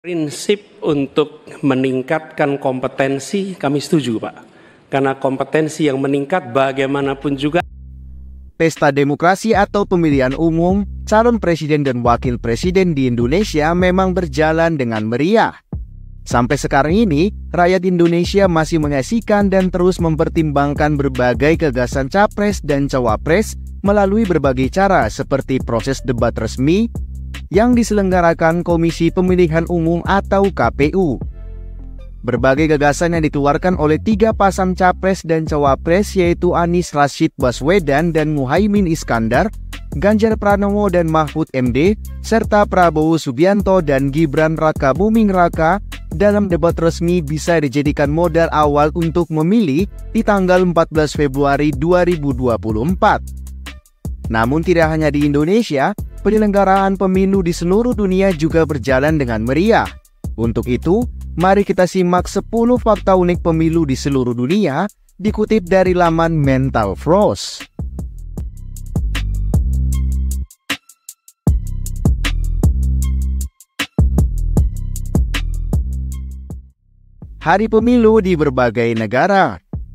Prinsip untuk meningkatkan kompetensi kami setuju, Pak. Karena kompetensi yang meningkat bagaimanapun juga. Pesta demokrasi atau pemilihan umum, calon presiden dan wakil presiden di Indonesia memang berjalan dengan meriah. Sampai sekarang ini, rakyat Indonesia masih menyaksikan dan terus mempertimbangkan berbagai gagasan capres dan cawapres melalui berbagai cara seperti proses debat resmi yang diselenggarakan Komisi Pemilihan Umum atau KPU. Berbagai gagasan yang dikeluarkan oleh 3 pasang capres dan cawapres yaitu Anies Rashid Baswedan dan Muhaimin Iskandar, Ganjar Pranowo dan Mahfud MD, serta Prabowo Subianto dan Gibran Raka Buming Raka dalam debat resmi bisa dijadikan modal awal untuk memilih di tanggal 14 Februari 2024. Namun tidak hanya di Indonesia, penyelenggaraan pemilu di seluruh dunia juga berjalan dengan meriah. Untuk itu, mari kita simak 10 fakta unik pemilu di seluruh dunia, dikutip dari laman Mental Floss. Hari pemilu di berbagai negara.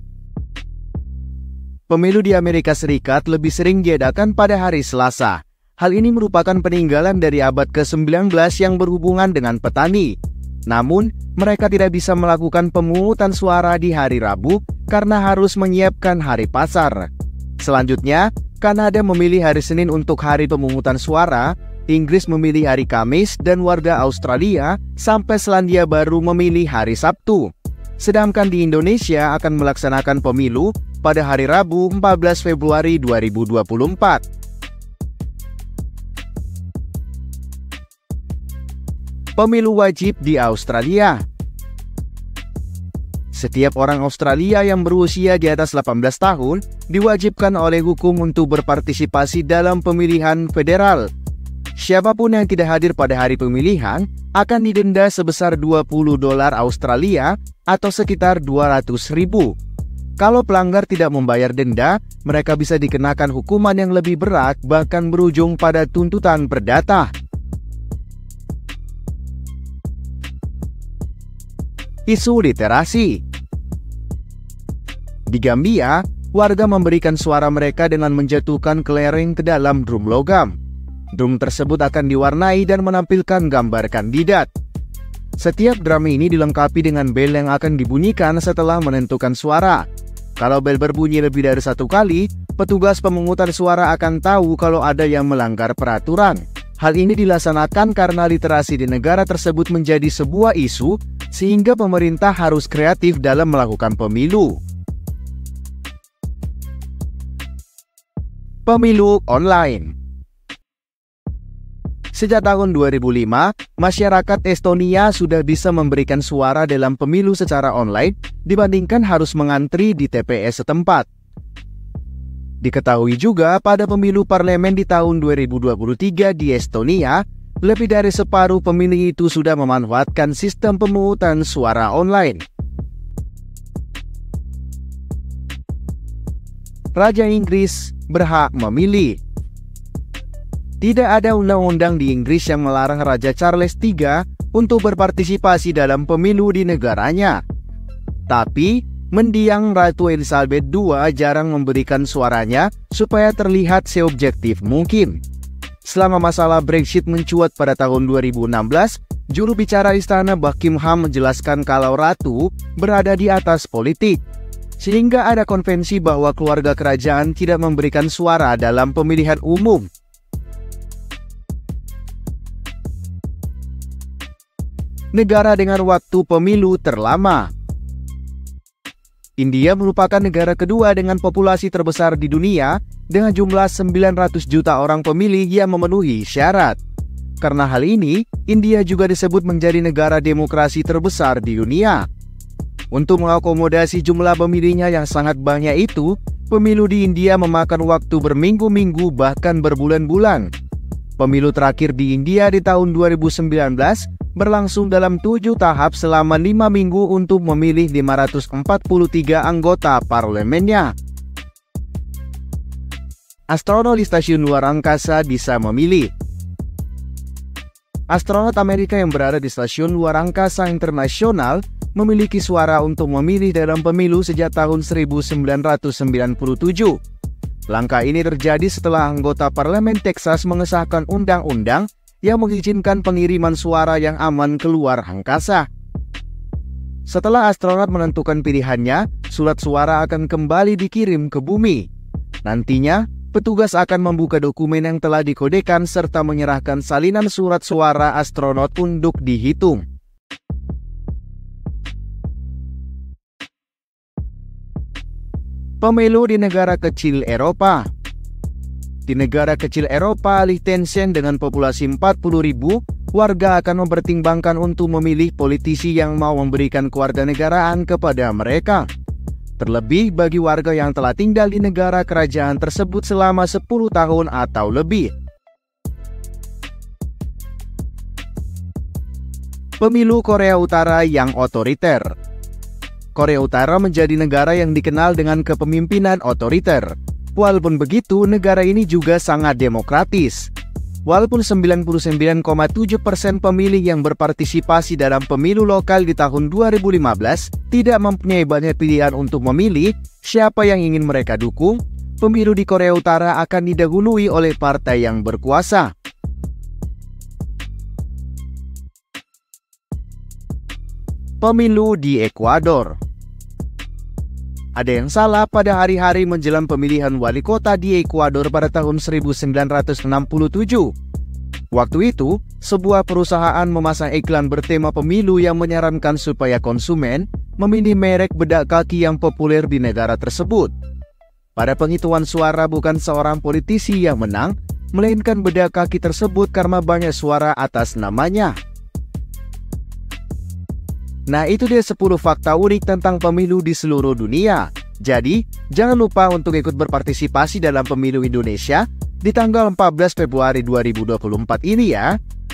Pemilu di Amerika Serikat lebih sering diadakan pada hari Selasa. Hal ini merupakan peninggalan dari abad ke-19 yang berhubungan dengan petani. Namun, mereka tidak bisa melakukan pemungutan suara di hari Rabu karena harus menyiapkan hari pasar. Selanjutnya, Kanada memilih hari Senin untuk hari pemungutan suara, Inggris memilih hari Kamis, dan warga Australia sampai Selandia Baru memilih hari Sabtu. Sedangkan di Indonesia akan melaksanakan pemilu pada hari Rabu 14 Februari 2024. Pemilu wajib di Australia. Setiap orang Australia yang berusia di atas 18 tahun diwajibkan oleh hukum untuk berpartisipasi dalam pemilihan federal. Siapapun yang tidak hadir pada hari pemilihan akan didenda sebesar $20 Australia atau sekitar 200.000. Kalau pelanggar tidak membayar denda, mereka bisa dikenakan hukuman yang lebih berat, bahkan berujung pada tuntutan perdata. Isu literasi. Di Gambia, warga memberikan suara mereka dengan menjatuhkan kelereng ke dalam drum logam. Drum tersebut akan diwarnai dan menampilkan gambar kandidat. Setiap drum ini dilengkapi dengan bel yang akan dibunyikan setelah menentukan suara. Kalau bel berbunyi lebih dari 1 kali, petugas pemungutan suara akan tahu kalau ada yang melanggar peraturan. Hal ini dilaksanakan karena literasi di negara tersebut menjadi sebuah isu, sehingga pemerintah harus kreatif dalam melakukan pemilu. Pemilu online. Sejak tahun 2005, masyarakat Estonia sudah bisa memberikan suara dalam pemilu secara online dibandingkan harus mengantri di TPS setempat. Diketahui juga pada pemilu parlemen di tahun 2023 di Estonia, lebih dari separuh pemilih itu sudah memanfaatkan sistem pemungutan suara online. Raja Inggris berhak memilih. Tidak ada undang-undang di Inggris yang melarang Raja Charles III untuk berpartisipasi dalam pemilu di negaranya. Tapi, mendiang Ratu Elizabeth II jarang memberikan suaranya supaya terlihat seobjektif mungkin. Selama masalah Brexit mencuat pada tahun 2016, juru bicara istana Buckingham menjelaskan kalau Ratu berada di atas politik, sehingga ada konvensi bahwa keluarga kerajaan tidak memberikan suara dalam pemilihan umum. Negara dengan waktu pemilu terlama. India merupakan negara kedua dengan populasi terbesar di dunia dengan jumlah 900 juta orang pemilih yang memenuhi syarat. Karena hal ini, India juga disebut menjadi negara demokrasi terbesar di dunia. Untuk mengakomodasi jumlah pemilihnya yang sangat banyak itu, pemilu di India memakan waktu berminggu-minggu bahkan berbulan-bulan. Pemilu terakhir di India di tahun 2019 berlangsung dalam 7 tahap selama 5 minggu untuk memilih 543 anggota parlemennya. Astronot di stasiun luar angkasa bisa memilih. Astronot Amerika yang berada di Stasiun Luar Angkasa Internasional memiliki suara untuk memilih dalam pemilu sejak tahun 1997. Langkah ini terjadi setelah anggota parlemen Texas mengesahkan undang-undang yang mengizinkan pengiriman suara yang aman keluar angkasa. Setelah astronot menentukan pilihannya, surat suara akan kembali dikirim ke bumi. Nantinya, petugas akan membuka dokumen yang telah dikodekan serta menyerahkan salinan surat suara astronot untuk dihitung. Pemilu di negara kecil Eropa. Di negara kecil Eropa, Liechtenstein dengan populasi 40.000, warga akan mempertimbangkan untuk memilih politisi yang mau memberikan kewarganegaraan kepada mereka. Terlebih bagi warga yang telah tinggal di negara kerajaan tersebut selama 10 tahun atau lebih. Pemilu Korea Utara yang otoriter. Korea Utara menjadi negara yang dikenal dengan kepemimpinan otoriter. Walaupun begitu, negara ini juga sangat demokratis. Walaupun 99,7% pemilih yang berpartisipasi dalam pemilu lokal di tahun 2015 tidak mempunyai banyak pilihan untuk memilih siapa yang ingin mereka dukung, pemilu di Korea Utara akan didahului oleh partai yang berkuasa. Pemilu di Ekuador. Ada yang salah pada hari-hari menjelang pemilihan wali kota di Ekuador pada tahun 1967. Waktu itu, sebuah perusahaan memasang iklan bertema pemilu yang menyarankan supaya konsumen memilih merek bedak kaki yang populer di negara tersebut. Pada penghitungan suara, bukan seorang politisi yang menang, melainkan bedak kaki tersebut karena banyak suara atas namanya. Nah, itu dia 10 fakta unik tentang pemilu di seluruh dunia. Jadi, jangan lupa untuk ikut berpartisipasi dalam pemilu Indonesia di tanggal 14 Februari 2024 ini ya.